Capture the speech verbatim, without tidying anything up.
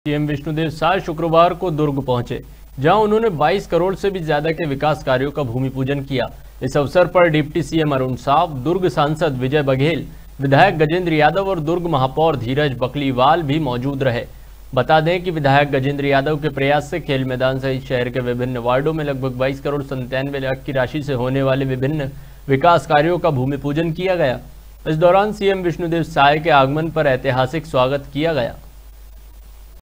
CM Vishnudeo Sai शुक्रवार को दुर्ग पहुंचे, जहां उन्होंने बाईस करोड़ से भी ज्यादा के विकास कार्यों का भूमि पूजन किया। इस अवसर पर डिप्टी सीएम अरुण साव, दुर्ग सांसद विजय बघेल, विधायक गजेंद्र यादव और दुर्ग महापौर धीरज बकलीवाल भी मौजूद रहे। बता दें कि विधायक गजेंद्र यादव के प्रयास से खेल मैदान सहित शहर के विभिन्न वार्डों में लगभग बाईस करोड़ संतानवे लाख की राशि से होने वाले विभिन्न विकास कार्यों का भूमि पूजन किया गया। इस दौरान सीएम विष्णुदेव साय के आगमन पर ऐतिहासिक स्वागत किया गया।